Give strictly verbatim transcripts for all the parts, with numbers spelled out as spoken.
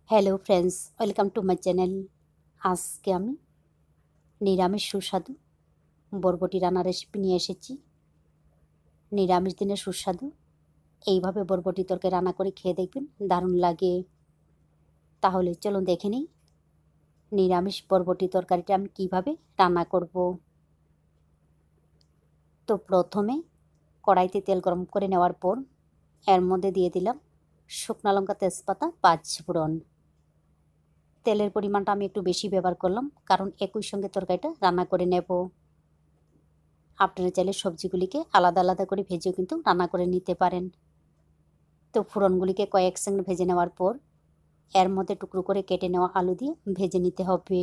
Hello friends, welcome to my channel. আজকে আমি নিরামিষ সুস্বাদু বরবটি রান্নার রেসিপি নিয়ে এসেছি। নিরামিষ দিনে সুস্বাদু এইভাবে বরবটি তরকারি রান্না করে খেয়ে দেখবেন, দারুণ লাগে। তাহলে চলুন দেখে নিই নিরামিষ বরবটি তরকারিটা আমি কিভাবে রান্না করব। তো প্রথমে কড়াইতে তেল গরম করে নেওয়ার পর এর মধ্যে দিয়ে দিলাম শুকনো লঙ্কা, তেজপাতা, পাঁচ ফোড়ন। তেলের পরিমাণটা আমি একটু বেশি ব্যবহার করলাম, কারণ একই সঙ্গে তরকারিটা রান্না করে নেব। আপনারা চাইলে সবজিগুলিকে আলাদা আলাদা করে ভেজেও কিন্তু রান্না করে নিতে পারেন। তো ফোড়নগুলিকে কয়েক সেকেন্ড ভেজে নেওয়ার পর এর মধ্যে টুকরো করে কেটে নেওয়া আলু দিয়ে ভেজে নিতে হবে।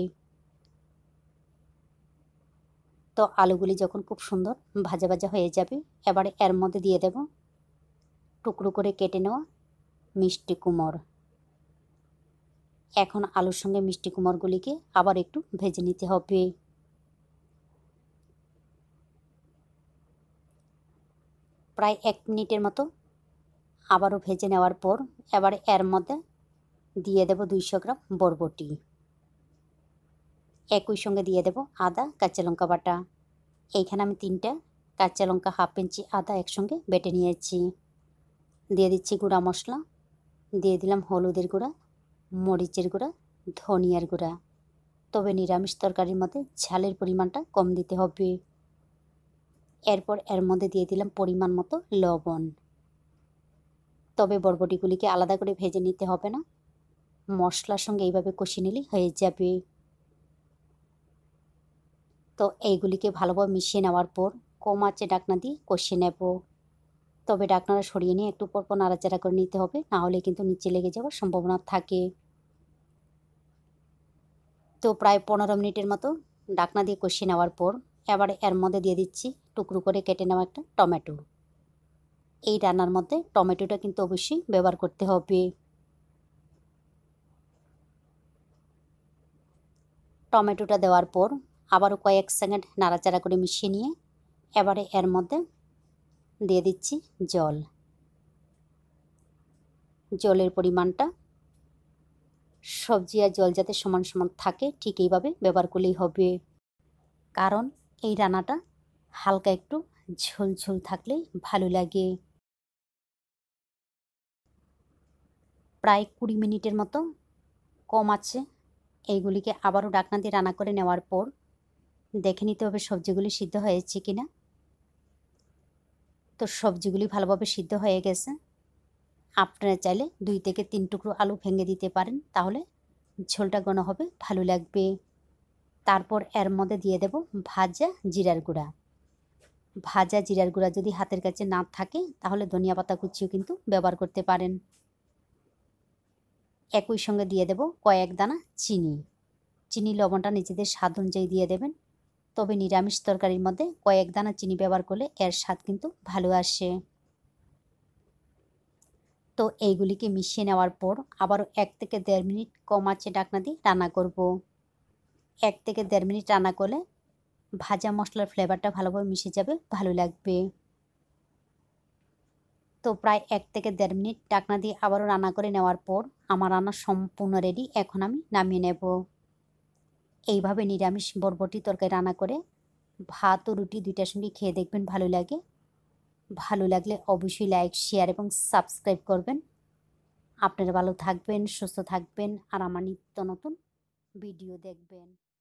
তো আলুগুলি যখন খুব সুন্দর ভাজা ভাজা হয়ে যাবে, এবারে এর মধ্যে দিয়ে দেব টুকরো করে কেটে নেওয়া মিষ্টি কুমড়। এখন আলুর সঙ্গে মিষ্টি কুমড়গুলিকে আবার একটু ভেজে নিতে হবে। প্রায় এক মিনিটের মতো আবারও ভেজে নেওয়ার পর এবারে এর মধ্যে দিয়ে দেব দুইশো গ্রাম বরবটি। একই সঙ্গে দিয়ে দেব আদা, কাঁচা লঙ্কা বাটা। এইখানে আমি তিনটা কাঁচা লঙ্কা, হাফ ইঞ্চি আদা একসঙ্গে বেটে নিয়েছি। দিয়ে দিচ্ছি গুঁড়া মশলা, দিয়ে দিলাম হলুদের গুঁড়া, মরিচের গুঁড়া, ধনিয়ার গুঁড়া। তবে নিরামিষ তরকারির মধ্যে ঝালের পরিমাণটা কম দিতে হবে। এরপর এর মধ্যে দিয়ে দিলাম পরিমাণ মতো লবণ। তবে বরবটিগুলিকে আলাদা করে ভেজে নিতে হবে না, মশলার সঙ্গে এইভাবে কষিয়ে নিলেই হয়ে যাবে। তো এইগুলিকে ভালোভাবে মিশিয়ে নেওয়ার পর কম আঁচে ঢাকনা দিয়ে কষিয়ে নেব। তবে ঢাকনাটা সরিয়ে নিয়ে একটু পর পর নাড়াচাড়া করে নিতে হবে, না হলে কিন্তু নিচে লেগে যাওয়ার সম্ভাবনা থাকে। তো প্রায় পনেরো মিনিটের মতো ঢাকনা দিয়ে কষিয়ে নেওয়ার পর এবার এর মধ্যে দিয়ে দিচ্ছি টুকরো করে কেটে নেওয়া একটা টমেটো। এই রান্নার মধ্যে টমেটোটা কিন্তু অবশ্যই ব্যবহার করতে হবে। টমেটোটা দেওয়ার পর আবারও কয়েক সেকেন্ড নাড়াচাড়া করে মিশিয়ে নিয়ে এবারে এর মধ্যে দিয়ে দিচ্ছি জল। জলের পরিমাণটা সবজি আর জল যাতে সমান সমান থাকে ঠিক এইভাবে ব্যবহার করলেই হবে, কারণ এই রান্নাটা হালকা একটু ঝোল ঝোল থাকলেই ভালো লাগে। প্রায় কুড়ি মিনিটের মতো কম আছে এইগুলিকে আবারও ঢাকনা দিয়ে রান্না করে নেওয়ার পর দেখে নিতে হবে সবজিগুলি সিদ্ধ হয়েছে কিনা। তো সবজিগুলি ভালোভাবে সিদ্ধ হয়ে গেছে। আপনারা চাইলে দুই থেকে তিন টুকরো আলু ভেঙে দিতে পারেন, তাহলে ঝোলটা ঘন হবে, ভালো লাগবে। তারপর এর মধ্যে দিয়ে দেব ভাজা জিরার গুঁড়া। ভাজা জিরার গুঁড়া যদি হাতের কাছে না থাকে তাহলে ধনিয়া পাতা কুচিও কিন্তু ব্যবহার করতে পারেন। একই সঙ্গে দিয়ে দেব কয়েক দানা চিনি। চিনি লবণটা নিজেদের স্বাদ অনুযায়ী দিয়ে দেবেন। তবে নিরামিষ তরকারির মধ্যে কয়েক দানা চিনি ব্যবহার করলে এর স্বাদ কিন্তু ভালো আসে। তো এইগুলিকে মিশিয়ে নেওয়ার পর আবারও এক থেকে দেড় মিনিট কম আঁচে ঢাকনা দিয়ে রান্না করব। এক থেকে দেড় মিনিট রান্না করলে ভাজা মশলার ফ্লেভারটা ভালোভাবে মিশে যাবে, ভালো লাগবে। তো প্রায় এক থেকে দেড় মিনিট ঢাকনা দিয়ে আবারও রান্না করে নেওয়ার পর আমার রান্না সম্পূর্ণ রেডি। এখন আমি নামিয়ে নেব। এইভাবে নিরামিষ বরবটি তরকারি রান্না করে ভাত ও রুটি দুইটার সঙ্গে খেয়ে দেখবেন, ভালো লাগে। ভালো লাগলে অবশ্যই লাইক, শেয়ার এবং সাবস্ক্রাইব করবেন। আপনারা ভালো থাকবেন, সুস্থ থাকবেন আর আমার নিত্য নতুন ভিডিও দেখবেন।